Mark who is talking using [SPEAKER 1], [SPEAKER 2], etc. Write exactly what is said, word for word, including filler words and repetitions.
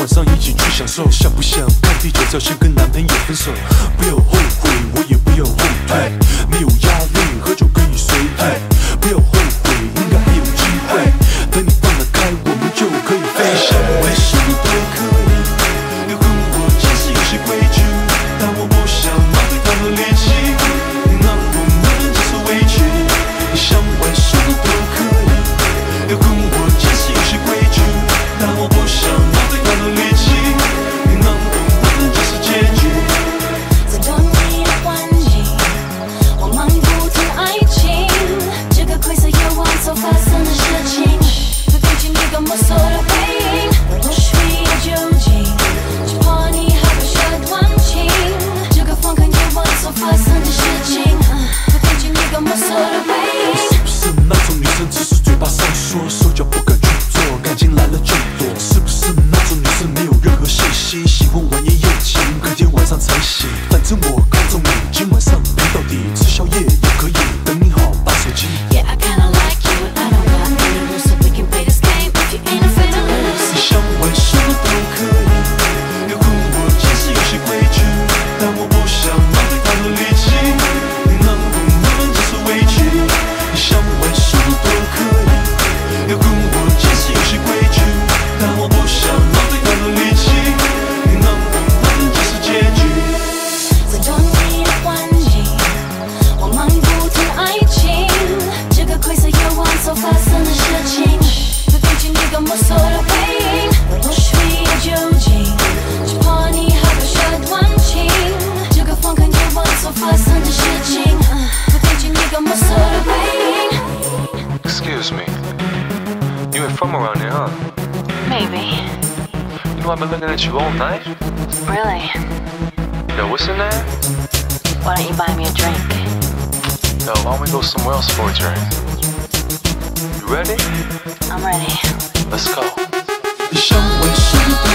[SPEAKER 1] 晚上一起去享受，想不想看地久天长，跟男朋友分手？不要后悔，我也不要后退，没有压力，喝酒可以随意。不要后悔，应该还有机会。等你放得开，我们就可以飞。想玩什么都可以，要跟我解释有些规矩，但我不想浪费太多力气，那我们接受委屈。你想玩什么都可以，要跟我解释有些规矩，但我不想浪费太多力气，那我们接受结局。
[SPEAKER 2] 在多你的环境，我忙不停爱情，这个灰色夜晚所发生的事情，会变成一个摸索的背影，不需要究竟，只怕你还不学断情，这个放开夜晚所发生的事情，会变成一个摸索的背影。
[SPEAKER 1] 是不是那种女生只是嘴巴上说，手脚不敢去做，感情来了就躲？是不是那种女生没有任何信心，喜欢晚夜夜情，隔天晚上才醒？反正我告诉你，今晚上陪到底，吃宵夜也可以，等你好把手机。
[SPEAKER 2] Yeah, I kinda like you, I don't got any rules, so we can play this game if you ain't afraid to lose.
[SPEAKER 1] 你想玩什么都可以，要跟我解释有些规矩，但我不想浪费太多力气，那我们接受委屈。你想玩什么都可以，要跟我解释有些规矩，但我不想浪费太多力气，那我们接受结局。
[SPEAKER 2] 在多你的环境，我忙不停爱情，这个灰色夜晚所发生的事情，会变成一个摸索的背影，不需要究竟，只怕你还不学断情，这个放开夜晚所发生的事情，会变成一个摸索的背影。
[SPEAKER 3] Excuse me. You ain't from around here, huh?
[SPEAKER 2] Maybe.
[SPEAKER 3] You know I've been looking at you all night.
[SPEAKER 2] Really?
[SPEAKER 3] Yo, what's in there?
[SPEAKER 2] Why don't you buy me a drink?
[SPEAKER 3] Yo, why don't we go somewhere else for a drink? You ready?
[SPEAKER 2] I'm ready.
[SPEAKER 3] Let's go.
[SPEAKER 1] 你想玩什么都